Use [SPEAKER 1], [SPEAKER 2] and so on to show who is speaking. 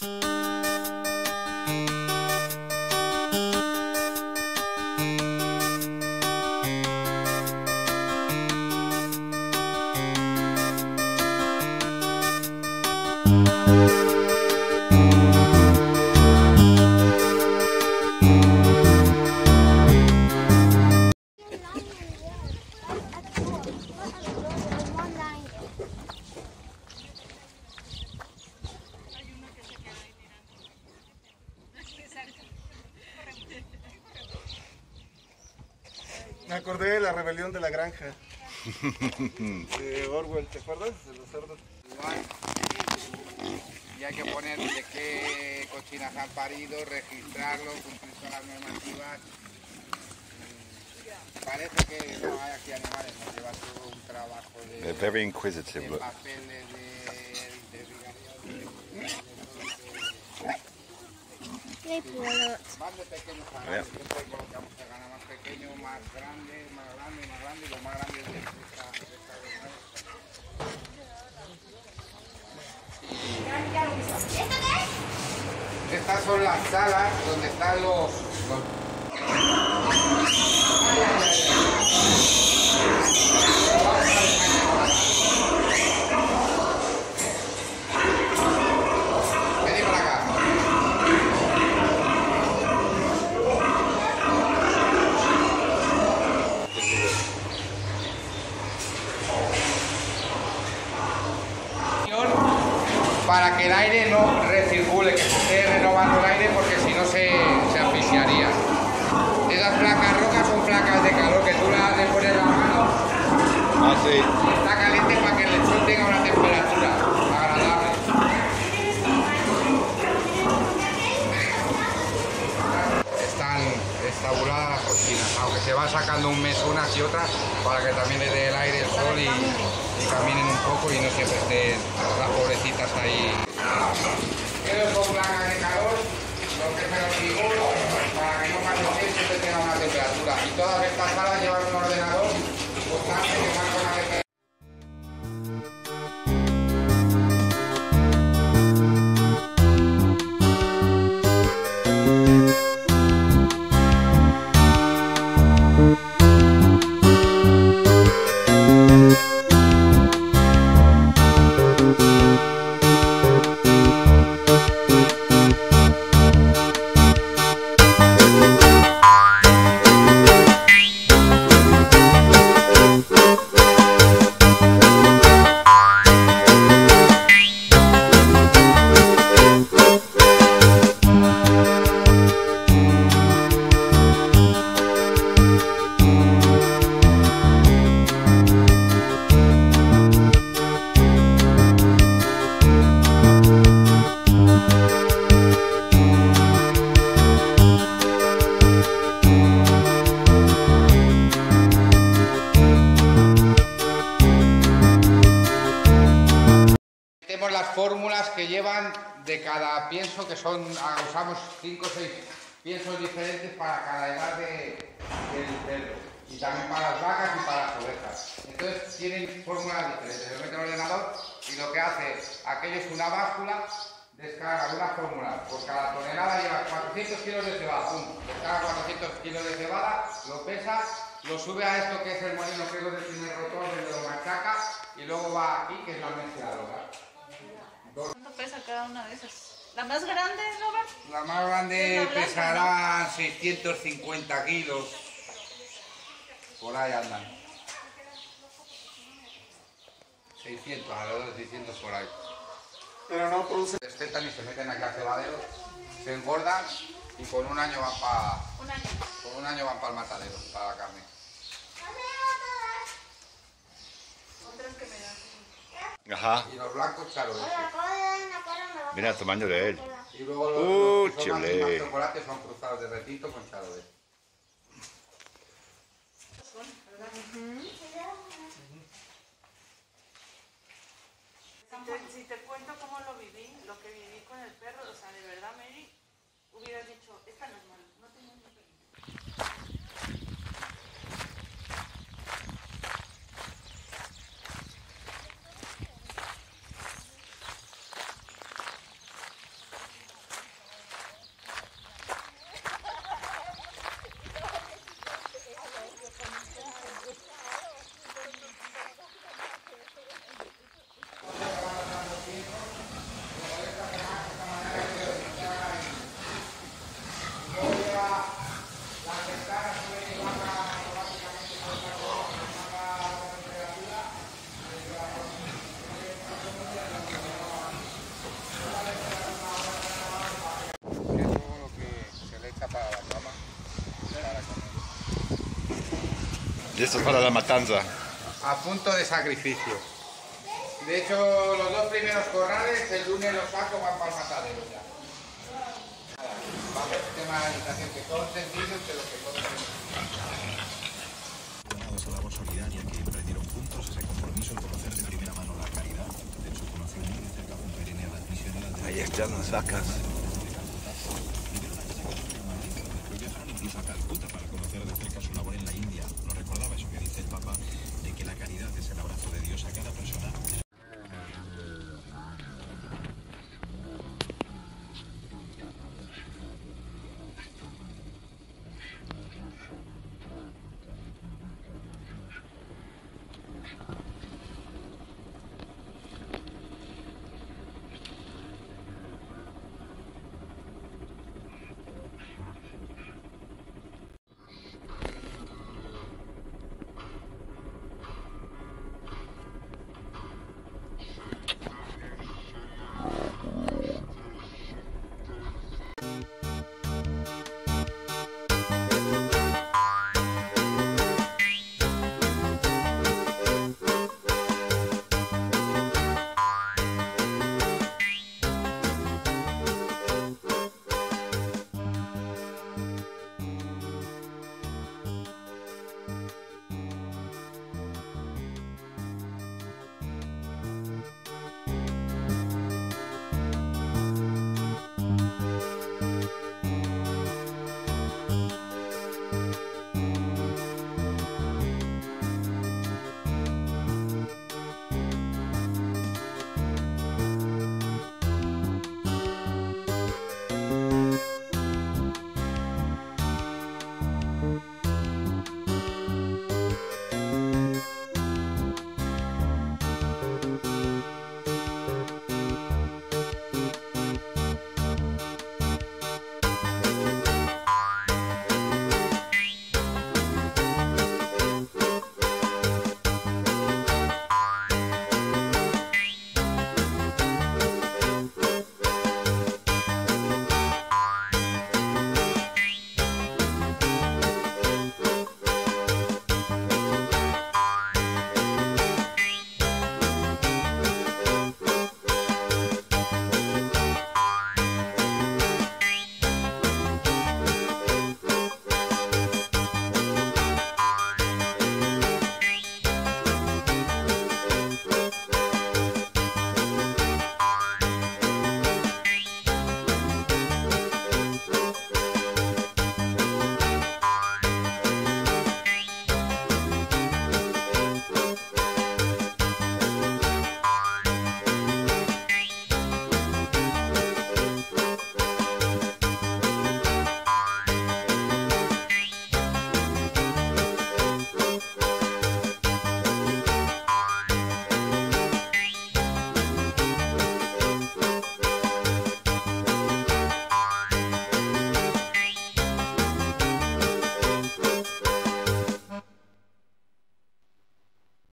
[SPEAKER 1] Me acordé de la rebelión de la granja de Orwell, ¿te acuerdas? De los cerdos.
[SPEAKER 2] Igual. Y hay que poner de qué cochinas han parido, registrarlo, cumplir con las normativas. Parece que no hay aquí animales, nos lleva todo un trabajo de,
[SPEAKER 3] They're very inquisitive,
[SPEAKER 2] de
[SPEAKER 3] look.
[SPEAKER 2] papeles, más de pequeños a grandes. Siempre colocamos el ganado más pequeño, más grande, más grande, más grande, y lo más grande es esta. Estas son las salas donde están los... Vení para acá. Para que el aire no recircule, que se esté renovando el aire, porque si no se asfixiaría. Esas placas rojas son placas de calor que tú le has de poner la mano.
[SPEAKER 3] Ah, sí.
[SPEAKER 2] Está caliente para que el lechón tenga una temperatura agradable. Están estabuladas las cocinas, aunque se va sacando un mes unas y otras para que también le dé el aire, el sol y caminen un poco y no siempre estén las pobrecitas ahí. Pero son placas de calor, lo que es el hormigón, para que no caliente y siempre tenga una temperatura. Y todas estas salas llevan un ordenador constante que marca una temperatura. Las fórmulas que llevan de cada pienso, que son, usamos 5 o 6 piensos diferentes para cada edad del cerdo, y también para las vacas y para las ovejas. Entonces tienen fórmulas diferentes. Lo mete en el ordenador y lo que hace aquello es una báscula, descarga una fórmula. Por cada tonelada lleva 400 kilos de cebada, pum, descarga 400 kilos de cebada, lo pesa, lo sube a esto que es el molino, que es donde tiene el rotor, donde lo machaca, y luego va aquí, que es la mezcladora.
[SPEAKER 4] ¿Cuánto pesa cada una de esas? ¿La más grande, Robert?
[SPEAKER 2] La más grande pesará 650 kilos. Por ahí andan. 600, alrededor de 600 por ahí.
[SPEAKER 1] Pero no produce.
[SPEAKER 2] Se destetan y se meten aquí al cebadero, se engordan y con un año van para... Con un año van para el matadero, para la carne.
[SPEAKER 4] Otras que me dan.
[SPEAKER 3] Ajá.
[SPEAKER 2] Y los blancos, claro.
[SPEAKER 3] Mira el tamaño de él.
[SPEAKER 2] Y luego los que son más
[SPEAKER 3] chile.
[SPEAKER 2] chocolates son cruzados de retito con chardonnay.
[SPEAKER 4] Si te cuento cómo lo viví, lo que viví con el perro, o sea, de verdad, Mary, hubieras dicho, esta no es mala, no tengo un perro.
[SPEAKER 3] Esto es para la matanza.
[SPEAKER 2] A punto de sacrificio. De hecho, los dos primeros corrales, el lunes los saco, van para el matadero ya. Va a haber tema de alimentación que todos sentidos, pero que todos
[SPEAKER 5] Esa labor solidaria que emprendieron juntos, ese compromiso, el conocer de primera mano la caridad, de su conocimiento de cerca con Irene a las misioneras de...
[SPEAKER 3] Ahí están las vacas.